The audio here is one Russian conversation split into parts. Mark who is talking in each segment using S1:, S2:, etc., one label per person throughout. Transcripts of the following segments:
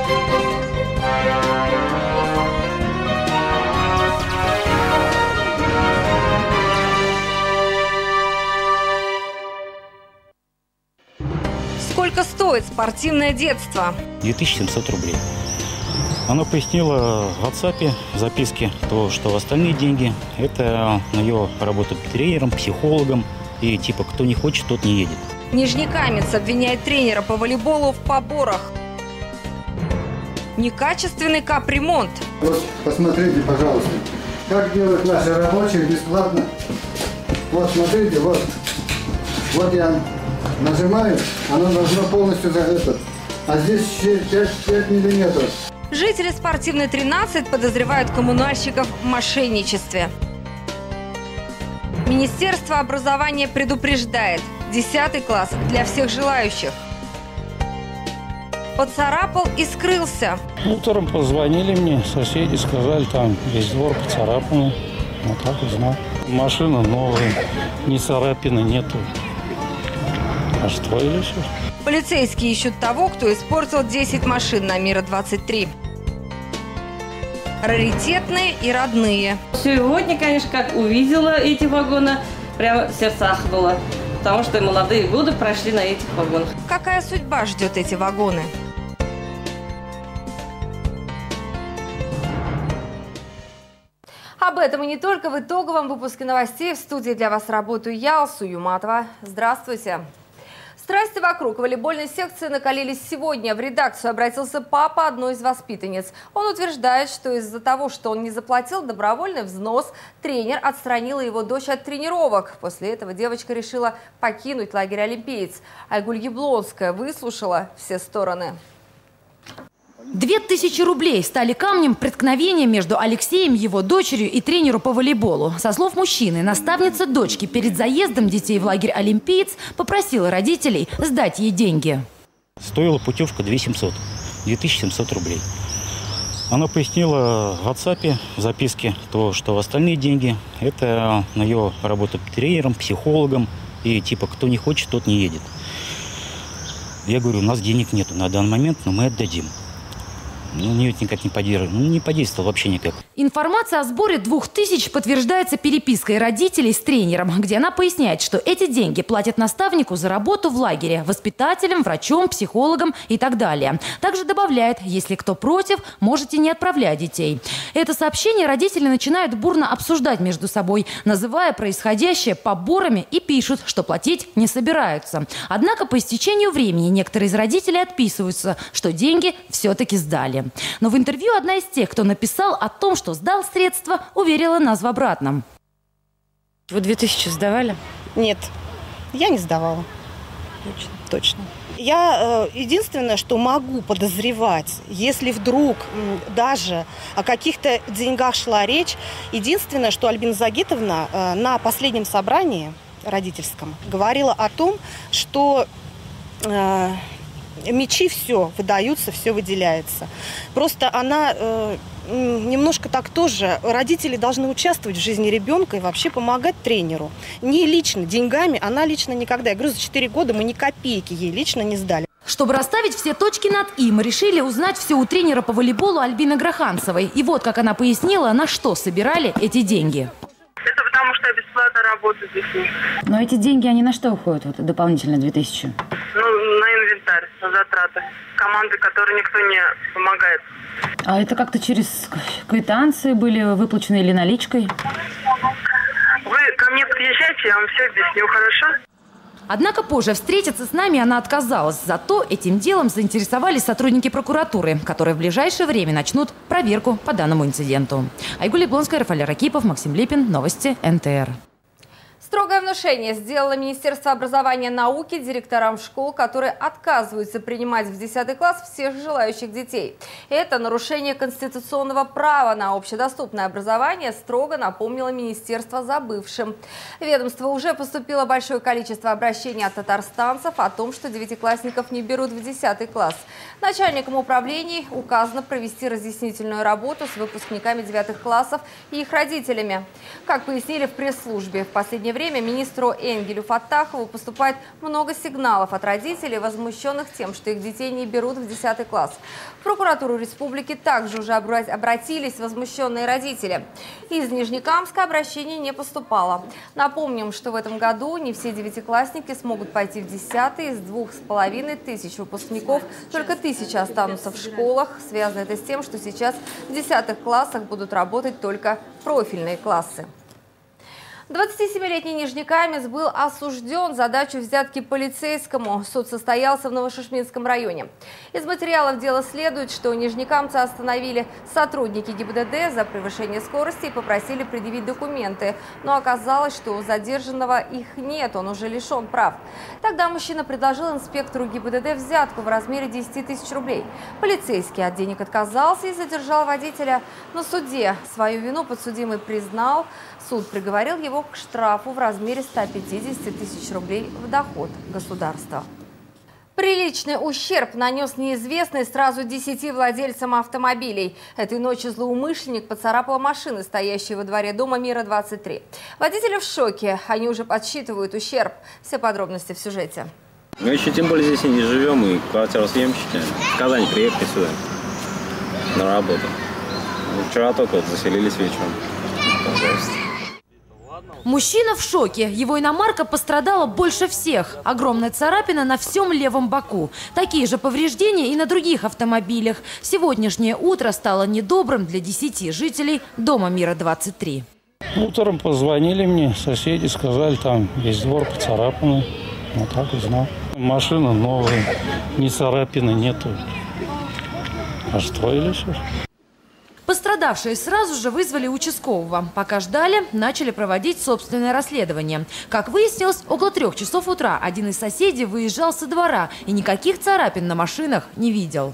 S1: Сколько стоит спортивное детство?
S2: 2700 рублей. Она пояснила в WhatsApp в записке, что остальные деньги – это на ее работу тренером, психологом. И типа, кто не хочет, тот не едет.
S1: Нижнекаменск обвиняет тренера по волейболу в поборах. Некачественный капремонт.
S3: Вот посмотрите, пожалуйста, как делают наши рабочие бесплатно. Вот смотрите, вот я нажимаю, оно должно полностью загореться. А здесь 5 миллиметров.
S1: Жители спортивной 13 подозревают коммунальщиков в мошенничестве. Министерство образования предупреждает: 10 класс для всех желающих. Поцарапал и скрылся.
S4: Утром позвонили мне, соседи сказали, там весь двор поцарапанный. Вот так узнал. Машина новая, ни царапины нету. Остроили все.
S1: Полицейские ищут того, кто испортил 10 машин на Мира 23. Раритетные и родные.
S5: Сегодня, конечно, как увидела эти вагоны, прямо в сердцах было. Потому что молодые годы прошли на этих вагонах.
S1: Какая судьба ждет эти вагоны? Об этом и не только в итоговом выпуске новостей. В студии для вас работаю я, Алсу Юматова. Здравствуйте. Страсти вокруг волейбольной секции накалились сегодня. В редакцию обратился папа одной из воспитанниц. Он утверждает, что из-за того, что он не заплатил добровольный взнос, тренер отстранила его дочь от тренировок. После этого девочка решила покинуть лагерь «Олимпиец». Айгуль Яблонская выслушала все стороны.
S6: 2000 рублей стали камнем преткновения между Алексеем, его дочерью и тренеру по волейболу. Со слов мужчины, наставница дочки перед заездом детей в лагерь «Олимпиец» попросила родителей сдать ей деньги.
S2: Стоила путевка 2700 рублей. Она пояснила в WhatsApp в записке, что остальные деньги – это на ее работу тренером, психологом. И типа, кто не хочет, тот не едет. Я говорю, у нас денег нету на данный момент, но мы отдадим. Нет, никак не подействовал вообще никак.
S6: Информация о сборе 2000 подтверждается перепиской родителей с тренером, где она поясняет, что эти деньги платят наставнику за работу в лагере, воспитателям, врачом, психологам и так далее. Также добавляет, если кто против, можете не отправлять детей. Это сообщение родители начинают бурно обсуждать между собой, называя происходящее поборами, и пишут, что платить не собираются. Однако по истечению времени некоторые из родителей отписываются, что деньги все-таки сдали. Но в интервью одна из тех, кто написал о том, что сдал средства, уверила нас в обратном.
S7: Вы 2000 сдавали?
S8: Нет, я не сдавала. Точно. Я единственное, что могу подозревать, если вдруг даже о каких-то деньгах шла речь, единственное, что Альбина Загитовна на последнем собрании родительском говорила о том, что мячи все выдаются, все выделяется. Просто она немножко так тоже. Родители должны участвовать в жизни ребенка и вообще помогать тренеру. Не лично деньгами, она лично никогда. Я говорю, за 4 года мы ни копейки ей лично не сдали.
S6: Чтобы расставить все точки над «и», мы решили узнать все у тренера по волейболу Альбины Гроханцевой. И вот как она пояснила, на что собирали эти деньги.
S9: Это потому что я бесплатно работаю с детьми.
S7: Но эти деньги, они на что уходят, вот, дополнительно 2000?
S9: На инвентарь, на затраты. Команды, которой никто не помогает.
S7: А это как-то через квитанции были выплачены или наличкой?
S9: Вы ко мне подъезжайте, я вам все объясню, хорошо?
S6: Однако позже встретиться с нами она отказалась. Зато этим делом заинтересовались сотрудники прокуратуры, которые в ближайшее время начнут проверку по данному инциденту. Айгуль Яблонская, Рафаэль Ракипов, Максим Липин. Новости НТР.
S1: Строгое внушение сделало Министерство образования и науки директорам школ, которые отказываются принимать в 10 класс всех желающих детей. Это нарушение конституционного права на общедоступное образование, строго напомнило министерство забывшим. В ведомство уже поступило большое количество обращений от татарстанцев о том, что девятиклассников не берут в 10 класс. Начальникам управлений указано провести разъяснительную работу с выпускниками 9 классов и их родителями. Как пояснили в пресс-службе, в последнее время время министру Энгелю Фаттахову поступает много сигналов от родителей, возмущенных тем, что их детей не берут в 10 класс. В прокуратуру республики также уже обратились возмущенные родители. Из Нижнекамска обращений не поступало. Напомним, что в этом году не все девятиклассники смогут пойти в 10-й. Из 2500 выпускников только 1000 останутся в школах. Связано это с тем, что сейчас в 10 классах будут работать только профильные классы. 27-летний нижнекамец был осужден за дачу взятки полицейскому. Суд состоялся в Новошишминском районе. Из материалов дела следует, что нижнекамца остановили сотрудники ГИБДД за превышение скорости и попросили предъявить документы. Но оказалось, что у задержанного их нет, он уже лишен прав. Тогда мужчина предложил инспектору ГИБДД взятку в размере 10 000 рублей. Полицейский от денег отказался и задержал водителя. На суде свою вину подсудимый признал. Суд приговорил его к штрафу в размере 150 000 рублей в доход государства. Приличный ущерб нанес неизвестный сразу 10 владельцам автомобилей. Этой ночью злоумышленник поцарапал машины, стоящие во дворе дома Мира 23. Водители в шоке, они уже подсчитывают ущерб. Все подробности в сюжете.
S10: Мы еще тем более здесь и не живем, и квартиросъемщики. В Казань приехали сюда на работу. Вчера только заселились вечером. Пожалуйста.
S6: Мужчина в шоке. Его иномарка пострадала больше всех. Огромная царапина на всем левом боку. Такие же повреждения и на других автомобилях. Сегодняшнее утро стало недобрым для 10 жителей дома Мира 23.
S4: Утром позвонили мне, соседи сказали, там весь двор поцарапанный. Вот так и знал. Машина новая, ни царапины нету. А что или что?
S6: Пострадавшие сразу же вызвали участкового. Пока ждали, начали проводить собственное расследование. Как выяснилось, около 3 часов утра один из соседей выезжал со двора и никаких царапин на машинах не видел.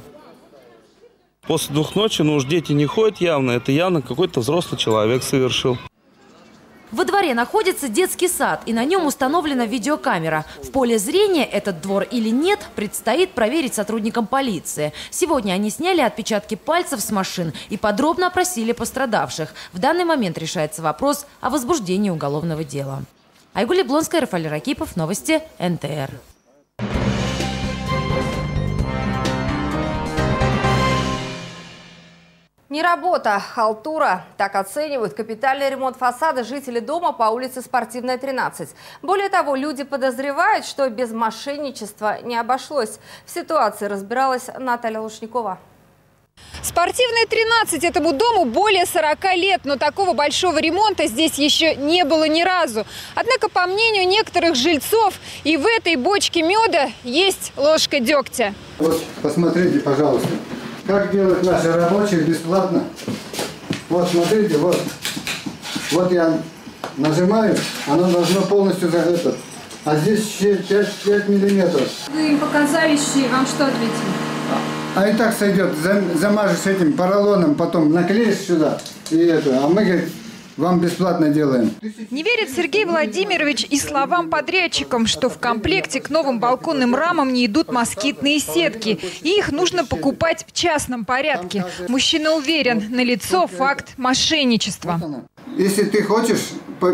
S11: После 2 ночи, уж дети не ходят явно, это явно какой-то взрослый человек совершил.
S6: Во дворе находится детский сад, и на нем установлена видеокамера. В поле зрения этот двор или нет, предстоит проверить сотрудникам полиции. Сегодня они сняли отпечатки пальцев с машин и подробно опросили пострадавших. В данный момент решается вопрос о возбуждении уголовного дела. Айгуль Яблонская, Рафаэль Ракипов, новости НТР.
S1: Не работа, халтура. Так оценивают капитальный ремонт фасада жители дома по улице Спортивная, 13. Более того, люди подозревают, что без мошенничества не обошлось. В ситуации разбиралась Наталья Лушникова.
S12: Спортивная, 13. Этому дому более 40 лет, но такого большого ремонта здесь еще не было ни разу. Однако, по мнению некоторых жильцов, и в этой бочке меда есть ложка дегтя.
S3: Вот, посмотрите, пожалуйста. Как делают наши рабочие бесплатно. Вот, смотрите, вот я нажимаю, оно должно полностью этот. А здесь 5 миллиметров.
S12: Вы им показали щи, вам что ответили?
S3: А и так сойдет, замажешь этим поролоном, потом наклеишь сюда, и это, а мы, говорит, вам бесплатно делаем.
S12: Не верит Сергей Владимирович и словам подрядчикам, что в комплекте к новым балконным рамам не идут москитные сетки. И их нужно покупать в частном порядке. Мужчина уверен, налицо факт мошенничества.
S3: Если ты хочешь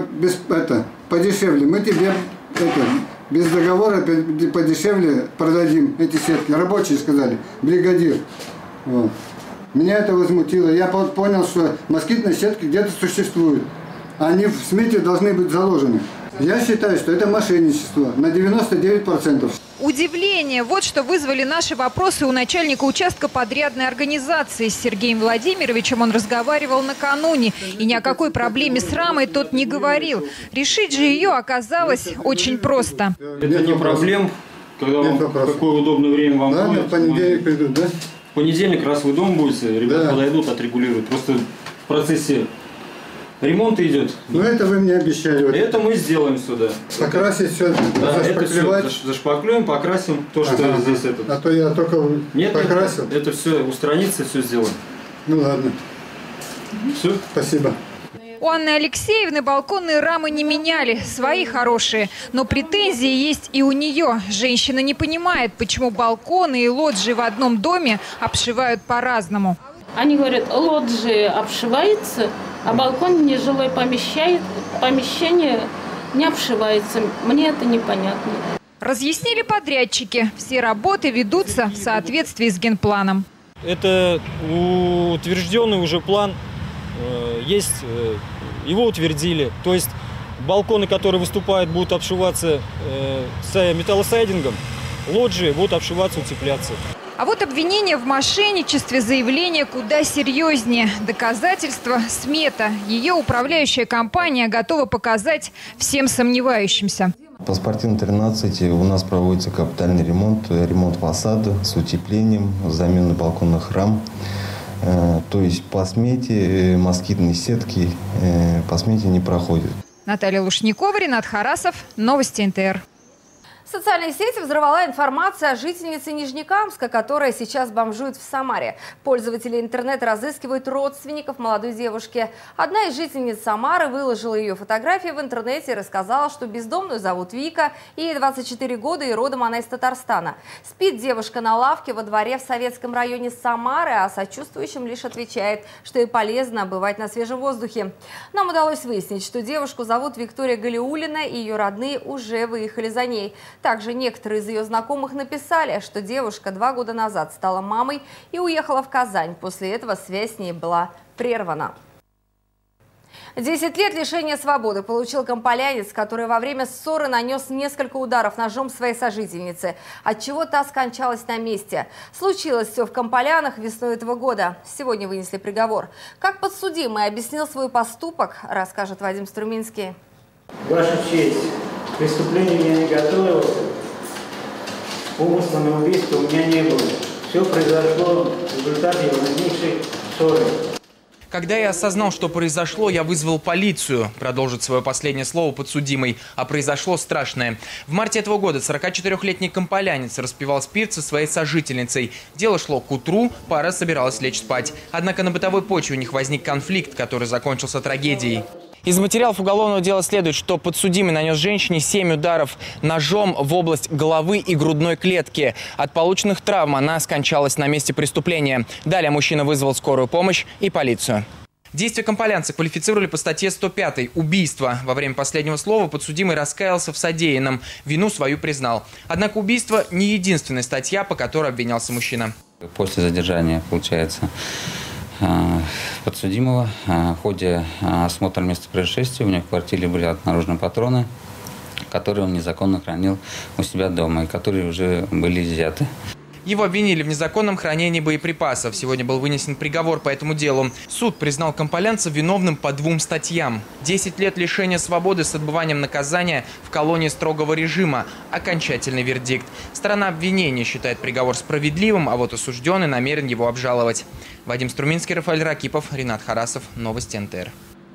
S3: подешевле, мы тебе без договора подешевле продадим эти сетки. Рабочие сказали, бригадир. Вот. Меня это возмутило. Я понял, что москитные сетки где-то существуют. Они в смете должны быть заложены. Я считаю, что это мошенничество на 99%.
S12: Удивление. Вот что вызвали наши вопросы у начальника участка подрядной организации. С Сергеем Владимировичем он разговаривал накануне. И ни о какой проблеме с рамой тот не говорил. Решить же ее оказалось очень просто.
S13: Это не проблем. Когда вам, какое удобное время вам будет.
S3: В понедельник придут, да?
S13: В понедельник, раз вы дома будете, ребята подойдут, отрегулируют. Просто в процессе ремонта идет.
S3: Ну это вы мне обещали.
S13: Это мы сделаем сюда.
S3: Покрасить все,
S13: да, зашпаклевать. Это все зашпаклюем, покрасим то, что здесь это.
S3: А то я только покрасил.
S13: Нет, это все устранится, все сделаем.
S3: Ну ладно.
S13: Все.
S3: Спасибо.
S12: У Анны Алексеевны балконные рамы не меняли, свои хорошие. Но претензии есть и у нее. Женщина не понимает, почему балконы и лоджии в одном доме обшивают по-разному.
S14: Они говорят, лоджии обшивается, а балкон нежилое помещение не обшивается. Мне это непонятно.
S12: Разъяснили подрядчики. Все работы ведутся в соответствии с генпланом.
S15: Это утвержденный уже план. Есть, его утвердили. То есть балконы, которые выступают, будут обшиваться с металлосайдингом. Лоджии будут обшиваться, утепляться.
S12: А вот обвинение в мошенничестве, заявление куда серьезнее. Доказательства – смета. Ее управляющая компания готова показать всем сомневающимся.
S16: По спортивной 13 у нас проводится капитальный ремонт фасада с утеплением, замена балконных рам. То есть по смете москитные сетки по смете не проходят.
S12: Наталья Лушникова, Ринат Харасов. Новости НТР.
S1: Социальные сети взорвала информация о жительнице Нижнекамска, которая сейчас бомжует в Самаре. Пользователи интернета разыскивают родственников молодой девушки. Одна из жительниц Самары выложила ее фотографии в интернете и рассказала, что бездомную зовут Вика, ей 24 года и родом она из Татарстана. Спит девушка на лавке во дворе в советском районе Самары, а сочувствующим лишь отвечает, что ей полезно бывать на свежем воздухе. Нам удалось выяснить, что девушку зовут Виктория Галиуллина, и ее родные уже выехали за ней. Также некоторые из ее знакомых написали, что девушка 2 года назад стала мамой и уехала в Казань. После этого связь с ней была прервана. 10 лет лишения свободы получил комполянец, который во время ссоры нанес несколько ударов ножом своей сожительнице, отчего та скончалась на месте. Случилось все в Комполянах весной этого года. Сегодня вынесли приговор. Как подсудимый объяснил свой поступок, расскажет Вадим Струминский.
S17: Ваша честь, к преступлению я не готовился. Умысла на убийство у меня не было. Все произошло в результате возникшей ссоры.
S18: Когда я осознал, что произошло, я вызвал полицию, продолжит свое последнее слово подсудимый. А произошло страшное. В марте этого года 44-летний комполянец распивал спирт со своей сожительницей. Дело шло к утру, пара собиралась лечь спать. Однако на бытовой почве у них возник конфликт, который закончился трагедией. Из материалов уголовного дела следует, что подсудимый нанес женщине 7 ударов ножом в область головы и грудной клетки. От полученных травм она скончалась на месте преступления. Далее мужчина вызвал скорую помощь и полицию. Действия комполянца квалифицировали по статье 105 «Убийство». Во время последнего слова подсудимый раскаялся в содеянном, вину свою признал. Однако убийство не единственная статья, по которой обвинялся мужчина.
S19: После задержания, получается, подсудимого в ходе осмотра места происшествия у него в квартире были обнаружены патроны, которые он незаконно хранил у себя дома и которые уже были изъяты.
S18: Его обвинили в незаконном хранении боеприпасов. Сегодня был вынесен приговор по этому делу. Суд признал комполянца виновным по 2 статьям. 10 лет лишения свободы с отбыванием наказания в колонии строгого режима. Окончательный вердикт. Сторона обвинения считает приговор справедливым, а вот осужденный намерен его обжаловать. Вадим Струминский, Рафаэль Ракипов, Ринат Харасов. Новости НТР.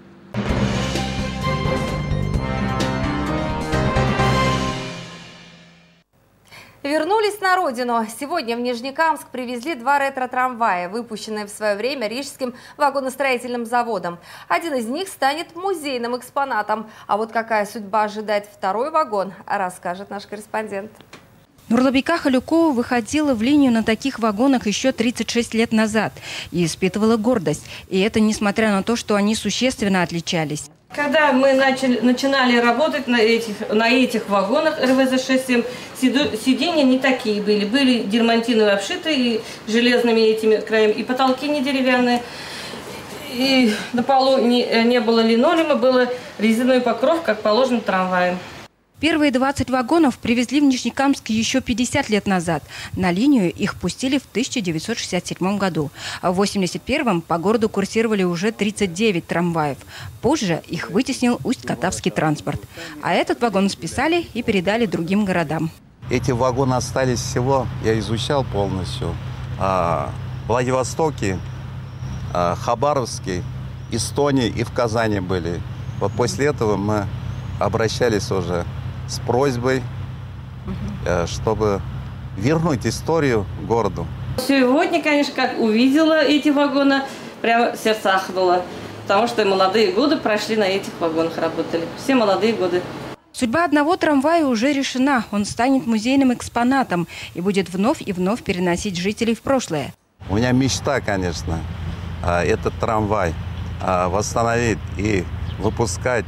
S1: Вернулись на родину. Сегодня в Нижнекамск привезли 2 ретро-трамвая, выпущенные в свое время Рижским вагоностроительным заводом. Один из них станет музейным экспонатом. А вот какая судьба ожидает 2-й вагон, расскажет наш корреспондент.
S20: Нурлабека Халюкова выходила в линию на таких вагонах еще 36 лет назад и испытывала гордость. И это несмотря на то, что они существенно отличались.
S5: Когда мы начинали работать на этих вагонах РВЗ-67, сиденья не такие были. Были дермантиновые обшитые железными этими краями, и потолки не деревянные. И на полу не было линолеума, был резиновый покров, как положено трамваем.
S20: Первые 20 вагонов привезли в Нижнекамск еще 50 лет назад. На линию их пустили в 1967 году. А в 1981 по городу курсировали уже 39 трамваев. Позже их вытеснил Усть-Катавский транспорт. А этот вагон списали и передали другим городам.
S21: Эти вагоны остались всего, я изучал полностью, в Владивостоке, Хабаровске, Эстонии и в Казани были. Вот после этого мы обращались уже с просьбой, чтобы вернуть историю городу.
S5: Сегодня, конечно, как увидела эти вагоны, прямо сердце ахнуло. Потому что молодые годы прошли на этих вагонах, работали. Все молодые годы.
S20: Судьба одного трамвая уже решена. Он станет музейным экспонатом и будет вновь и вновь переносить жителей в прошлое.
S21: У меня мечта, конечно, этот трамвай восстановить и выпускать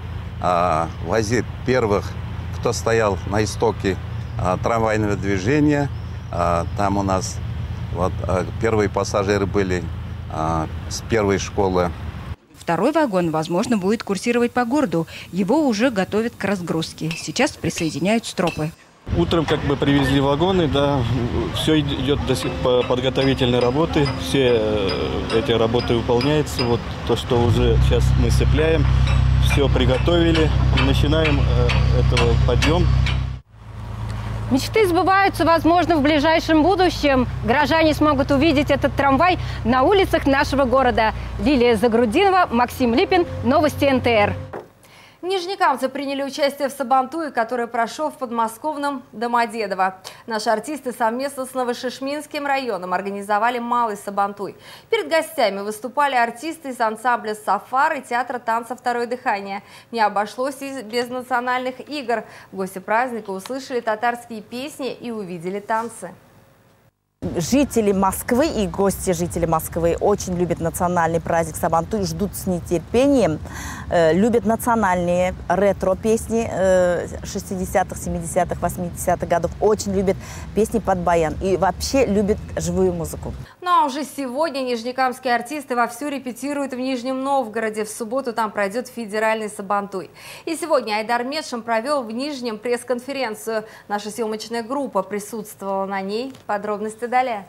S21: возить первых, кто стоял на истоке трамвайного движения. Там у нас вот, первые пассажиры были с первой школы.
S20: Второй вагон, возможно, будет курсировать по городу. Его уже готовят к разгрузке. Сейчас присоединяют стропы.
S2: Утром как бы привезли вагоны, да, все идет по подготовительной работе, все эти работы выполняются. Вот то, что уже сейчас мы сцепляем, все приготовили, начинаем подъем.
S22: Мечты сбываются, возможно, в ближайшем будущем. Горожане смогут увидеть этот трамвай на улицах нашего города. Лилия Загрудинова, Максим Липин, Новости НТР.
S1: Нижнекамцы приняли участие в сабантуе, который прошел в подмосковном Домодедово. Наши артисты совместно с Новошишминским районом организовали малый сабантуй. Перед гостями выступали артисты из ансамбля «Сафар» и театра танца «Второе дыхание». Не обошлось и без национальных игр. Гости праздника услышали татарские песни и увидели танцы.
S23: Жители Москвы и гости жителей Москвы очень любят национальный праздник Сабантуй, ждут с нетерпением, любят национальные ретро-песни 60-х, 70-х, 80-х годов, очень любят песни под баян и вообще любят живую музыку.
S1: Ну а уже сегодня нижнекамские артисты вовсю репетируют в Нижнем Новгороде. В субботу там пройдет федеральный Сабантуй. И сегодня Айдар Медшин провел в Нижнем пресс-конференцию. Наша съемочная группа присутствовала на ней. Подробности далее.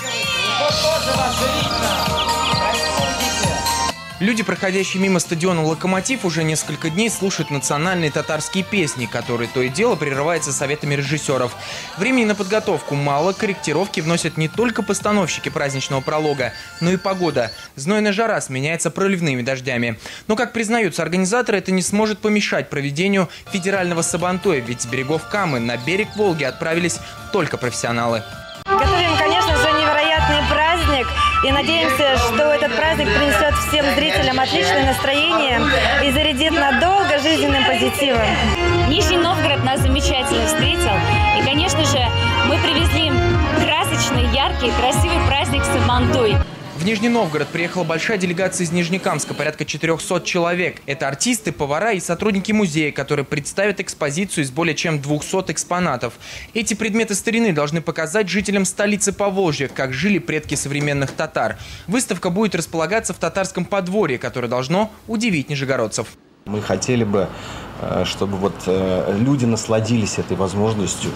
S18: Люди, проходящие мимо стадиона «Локомотив», уже несколько дней слушают национальные татарские песни, которые то и дело прерываются советами режиссеров. Времени на подготовку мало, корректировки вносят не только постановщики праздничного пролога, но и погода. Знойная жара сменяется проливными дождями. Но, как признаются организаторы, это не сможет помешать проведению федерального Сабантуя, ведь с берегов Камы на берег Волги отправились только профессионалы.
S24: Готовим, конечно же, невероятный праздник и надеемся, что этот праздник принесет всем зрителям отличное настроение и зарядит надолго жизненным позитивом.
S25: Нижний Новгород нас замечательно встретил. И, конечно же, мы привезли красочный, яркий, красивый праздник Сабантуй.
S18: В Нижний Новгород приехала большая делегация из Нижнекамска, порядка 400 человек. Это артисты, повара и сотрудники музея, которые представят экспозицию из более чем 200 экспонатов. Эти предметы старины должны показать жителям столицы Поволжья, как жили предки современных татар. Выставка будет располагаться в татарском подворье, которое должно удивить нижегородцев.
S26: Мы хотели бы, чтобы люди насладились этой возможностью.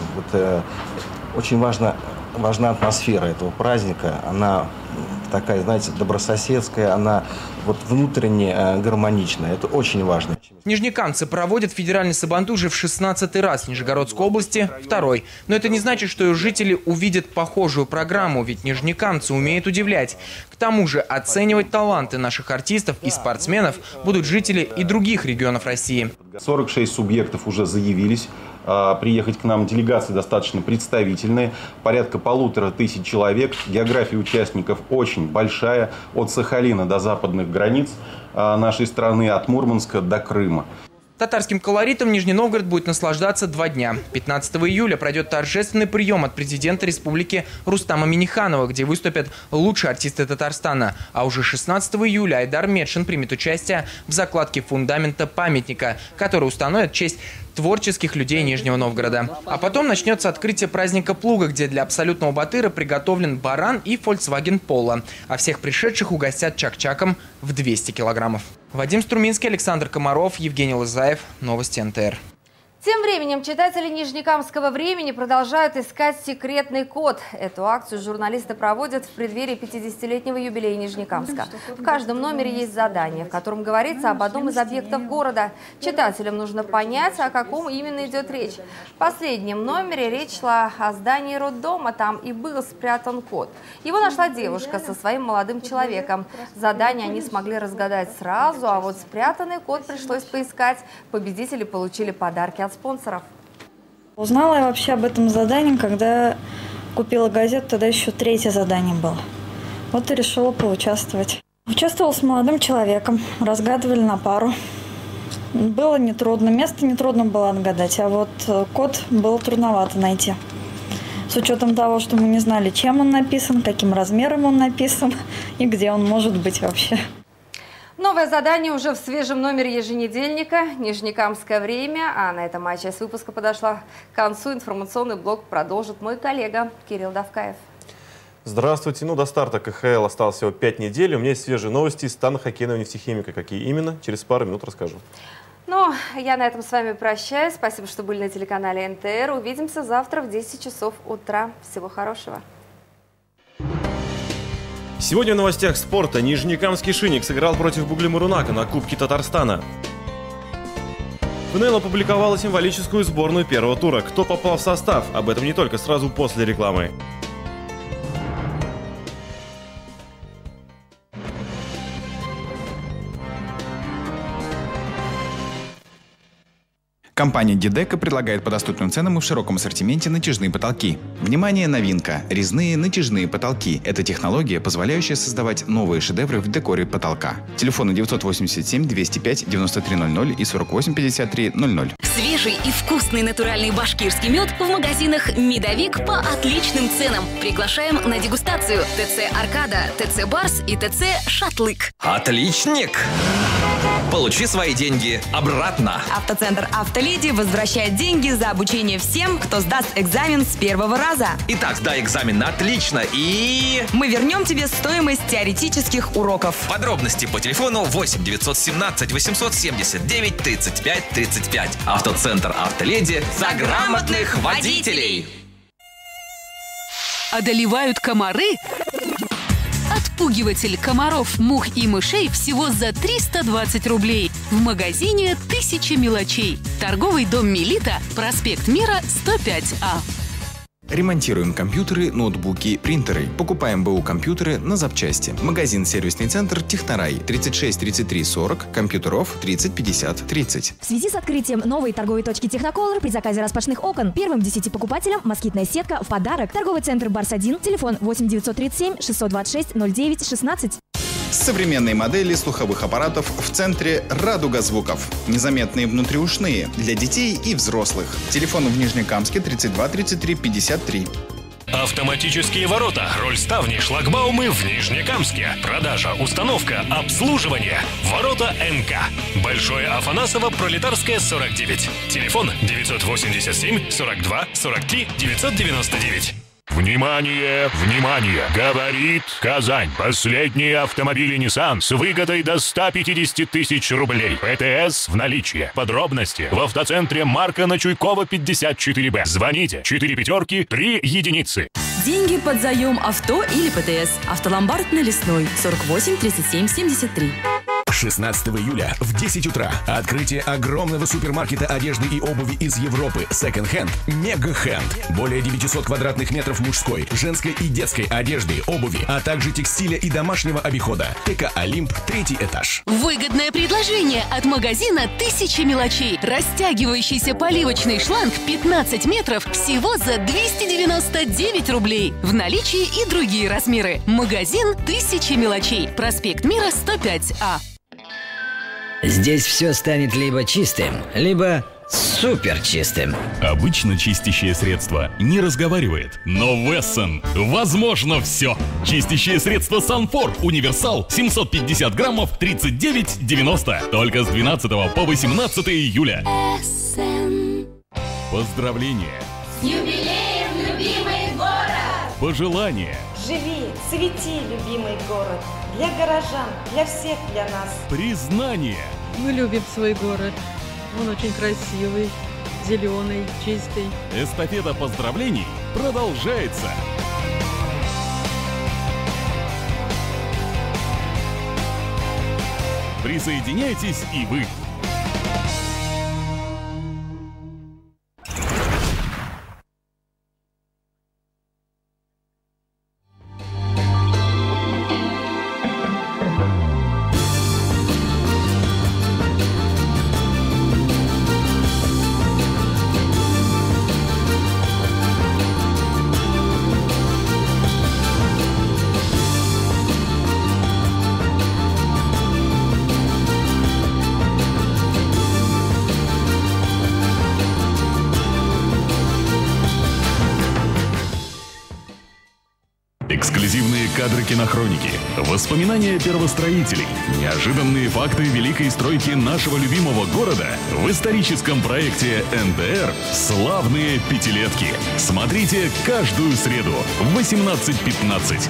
S26: Очень важна атмосфера этого праздника. Она такая, знаете, добрососедская, она внутренне гармоничная. Это очень важно.
S18: Нижнекамцы проводят федеральный Сабантуй уже в 16-й раз, в Нижегородской области – второй. Но это не значит, что ее жители увидят похожую программу, ведь нижнекамцы умеют удивлять. К тому же оценивать таланты наших артистов и спортсменов будут жители и других регионов России.
S27: 46 субъектов уже заявились приехать к нам. Делегации достаточно представительные, порядка 1500 человек. География участников очень большая, от Сахалина до западных границ нашей страны, от Мурманска до Крыма.
S18: Татарским колоритом Нижний Новгород будет наслаждаться 2 дня. 15 июля пройдет торжественный прием от президента республики Рустама Минниханова, где выступят лучшие артисты Татарстана. А уже 16 июля Айдар Медшин примет участие в закладке фундамента памятника, который установят в честь творческих людей Нижнего Новгорода. А потом начнется открытие праздника плуга, где для абсолютного батыра приготовлен баран и Volkswagen Polo. А всех пришедших угостят чак-чаком в 200 килограммов. Вадим Струминский, Александр Комаров, Евгений Лызаев. Новости НТР.
S1: Тем временем читатели Нижнекамского времени продолжают искать секретный код. Эту акцию журналисты проводят в преддверии 50-летнего юбилея Нижнекамска. В каждом номере есть задание, в котором говорится об одном из объектов города. Читателям нужно понять, о каком именно идет речь. В последнем номере речь шла о здании роддома. Там и был спрятан код. Его нашла девушка со своим молодым человеком. Задание они смогли разгадать сразу, а вот спрятанный код пришлось поискать. Победители получили подарки от спонсоров.
S28: Узнала я вообще об этом задании, когда купила газету, тогда еще 3-е задание было. Вот и решила поучаствовать. Участвовала с молодым человеком, разгадывали на пару. Было нетрудно, место нетрудно было отгадать, а вот код было трудновато найти. С учетом того, что мы не знали, чем он написан, каким размером он написан и где он может быть вообще.
S1: Новое задание уже в свежем номере еженедельника «Нижнекамское время». А на этом моя часть выпуска подошла к концу. Информационный блок продолжит мой коллега Кирилл Давкаев.
S4: Здравствуйте. До старта КХЛ осталось всего 5 недель. У меня есть свежие новости из стана хоккейного нефтехимика. Какие именно? Через пару минут расскажу.
S1: Я на этом с вами прощаюсь. Спасибо, что были на телеканале НТР. Увидимся завтра в 10 часов утра. Всего хорошего.
S4: Сегодня в новостях спорта. Нижнекамский «Шинник» сыграл против Буглимурунака на Кубке Татарстана. ФНЛ опубликовала символическую сборную первого тура. Кто попал в состав? Об этом не только сразу после рекламы.
S6: Компания Дидеко предлагает по доступным ценам и в широком ассортименте натяжные потолки. Внимание, новинка! Резные натяжные потолки. Это технология, позволяющая создавать новые шедевры в декоре потолка. Телефоны 987-205-9300 и 48-53-00.
S7: Свежий и вкусный натуральный башкирский мед в магазинах «Медовик» по отличным ценам. Приглашаем на дегустацию ТЦ «Аркада», ТЦ «Барс» и ТЦ «Шатлык».
S8: Отличник! Получи свои деньги обратно.
S9: Автоцентр «Автоледи» возвращает деньги за обучение всем, кто сдаст экзамен с первого раза.
S8: Итак, сдай экзамен отлично и...
S9: мы вернем тебе стоимость теоретических уроков.
S8: Подробности по телефону 8 917 879 35 35. Автоцентр «Автоледи» за грамотных водителей.
S25: Одолевают комары? Отпугиватель комаров, мух и мышей всего за 320 рублей. В магазине «1000 мелочей». Торговый дом «Мелита», проспект Мира, 105А.
S6: Ремонтируем компьютеры, ноутбуки, принтеры. Покупаем БУ компьютеры на запчасти. Магазин «Сервисный центр Технорай» 36 33 40, компьютеров 30 50 30.
S10: В связи с открытием новой торговой точки «Техноколор» при заказе распашных окон первым 10 покупателям москитная сетка в подарок. Торговый центр «Барс-1», телефон 8 937 626 09 16.
S6: Современные модели слуховых аппаратов в центре «Радуга звуков». Незаметные внутриушные для детей и взрослых. Телефон в Нижнекамске 32 33 53.
S11: Автоматические ворота, рольставни, шлагбаумы в Нижнекамске. Продажа, установка, обслуживание. Ворота НК. Большое Афанасово, Пролетарская, 49. Телефон 987 42 43 999.
S13: Внимание! Внимание! Говорит Казань. Последние автомобили Nissan с выгодой до 150 тысяч рублей. ПТС в наличии. Подробности в автоцентре Марка на Чуйкова, 54Б. Звоните 4 пятерки 3 единицы.
S10: Деньги под заем авто или ПТС. Автоломбард на Лесной 48 37 73.
S29: 16 июля в 10 утра открытие огромного супермаркета одежды и обуви из Европы Second Hand Mega Hand. Более 900 квадратных метров мужской, женской и детской одежды, обуви, а также текстиля и домашнего обихода. ТК «Олимп», 3-й этаж.
S25: Выгодное предложение от магазина «1000 мелочей». Растягивающийся поливочный шланг 15 метров всего за 299 рублей. В наличии и другие размеры. Магазин «1000 мелочей». Проспект Мира, 105А.
S30: Здесь все станет либо чистым, либо супер чистым.
S31: Обычно чистящее средство не разговаривает, но в Эссен возможно все. Чистящее средство Санфор Универсал 750 граммов 39,90. Только с 12 по 18 июля.
S25: Эссен.
S31: Поздравления!
S10: С юбилеем, любимый город!
S31: Пожелания!
S10: Живи, цвети, любимый город! Для горожан, для всех, для нас.
S31: Признание!
S32: Мы любим свой город. Он очень красивый, зеленый, чистый.
S31: Эстафета поздравлений продолжается. Присоединяйтесь и вы. Эксклюзивные кадры кинохроники, воспоминания первостроителей, неожиданные факты великой стройки нашего любимого города в историческом проекте НТР «Славные пятилетки». Смотрите каждую среду в 18:15.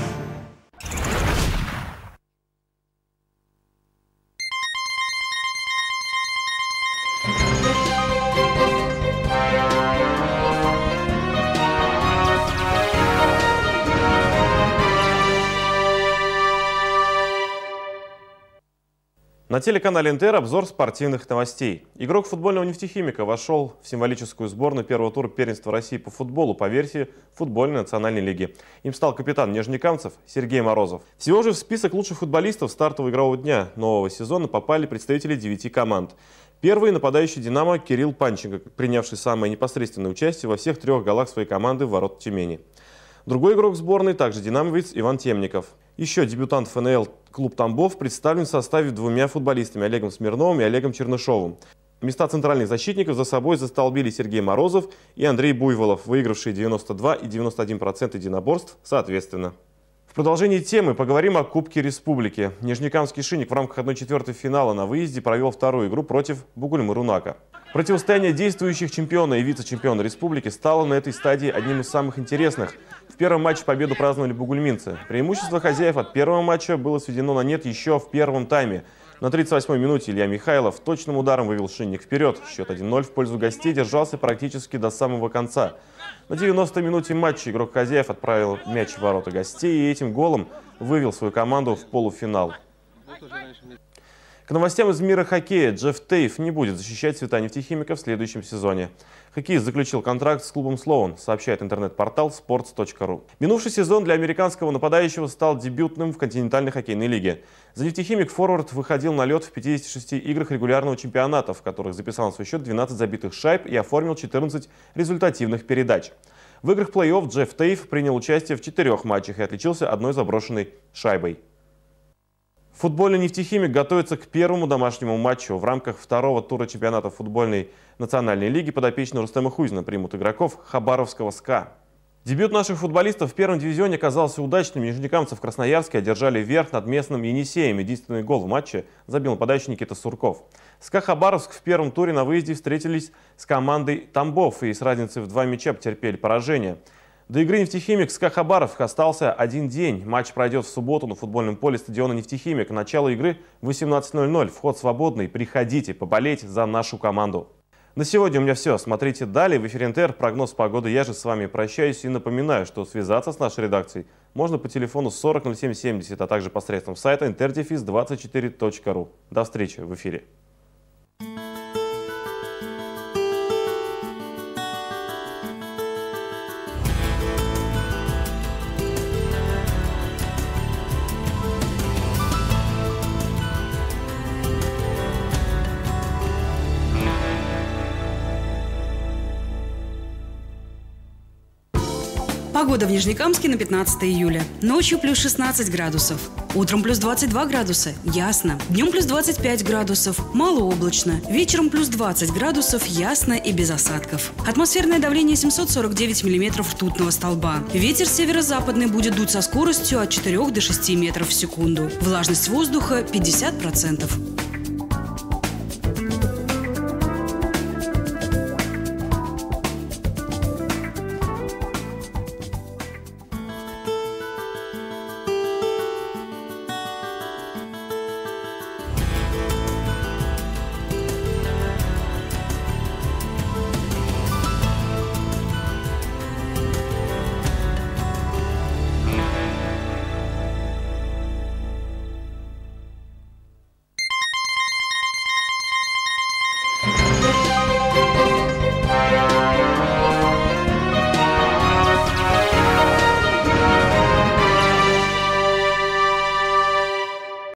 S4: На телеканале НТР обзор спортивных новостей. Игрок футбольного «Нефтехимика» вошел в символическую сборную первого тура первенства России по футболу по версии футбольной национальной лиги. Им стал капитан нижнекамцев Сергей Морозов. Всего же в список лучших футболистов стартового игрового дня нового сезона попали представители 9 команд. Первый нападающий «Динамо» Кирилл Панченко, принявший самое непосредственное участие во всех 3 голах своей команды в ворот Тюмени. Другой игрок сборной также динамовец Иван Темников. Еще дебютант ФНЛ клуб «Тамбов» представлен в составе 2 футболистами – Олегом Смирновым и Олегом Чернышовым. Места центральных защитников за собой застолбили Сергей Морозов и Андрей Буйволов, выигравшие 92 и 91% единоборств соответственно. В продолжении темы поговорим о Кубке Республики. Нижнекамский «Шинник» в рамках 1/4 финала на выезде провел вторую игру против Бугульмы-Рунака. Противостояние действующих чемпиона и вице-чемпиона республики стало на этой стадии одним из самых интересных. В первом матче победу праздновали бугульминцы. Преимущество хозяев от первого матча было сведено на нет еще в первом тайме. На 38-й минуте Илья Михайлов точным ударом вывел «Шинник» вперед. Счет 1-0 в пользу гостей держался практически до самого конца. На 90-й минуте матча игрок хозяев отправил мяч в ворота гостей и этим голом вывел свою команду в полуфинал. К новостям из мира хоккея. Джефф Тейф не будет защищать цвета «Нефтехимика» в следующем сезоне. Хоккеист заключил контракт с клубом «Слоун», сообщает интернет-портал sports.ru. Минувший сезон для американского нападающего стал дебютным в континентальной хоккейной лиге. За «Нефтехимик» форвард выходил на лед в 56 играх регулярного чемпионата, в которых записал на свой счет 12 забитых шайб и оформил 14 результативных передач. В играх плей-офф Джефф Тейф принял участие в 4 матчах и отличился одной заброшенной шайбой. Футбольный «Нефтехимик» готовится к первому домашнему матчу. В рамках второго тура чемпионата футбольной национальной лиги подопечные Рустема Хузина примут игроков Хабаровского СКА. Дебют наших футболистов в первом дивизионе оказался удачным. Нижнекамцы в Красноярске одержали верх над местным Енисеем. Единственный гол в матче забил нападающий Никита Сурков. СКА Хабаровск в первом туре на выезде встретились с командой «Тамбов» и с разницей в 2 мяча потерпели поражение. До игры «Нефтехимик» СКА Хабаровск остался один день. Матч пройдет в субботу на футбольном поле стадиона «Нефтехимик». Начало игры в 18:00. Вход свободный. Приходите поболеть за нашу команду. На сегодня у меня все. Смотрите далее. В эфире НТР прогноз погоды. Я же с вами прощаюсь и напоминаю, что связаться с нашей редакцией можно по телефону 40 07 70, а также посредством сайта interdefis24.ru. До встречи в эфире.
S9: Погода в Нижнекамске на 15 июля. Ночью плюс 16 градусов. Утром плюс 22 градуса. Ясно. Днем плюс 25 градусов. Малооблачно. Вечером плюс 20 градусов. Ясно и без осадков. Атмосферное давление 749 миллиметров ртутного столба. Ветер северо-западный будет дуть со скоростью от 4 до 6 метров в секунду. Влажность воздуха 50%.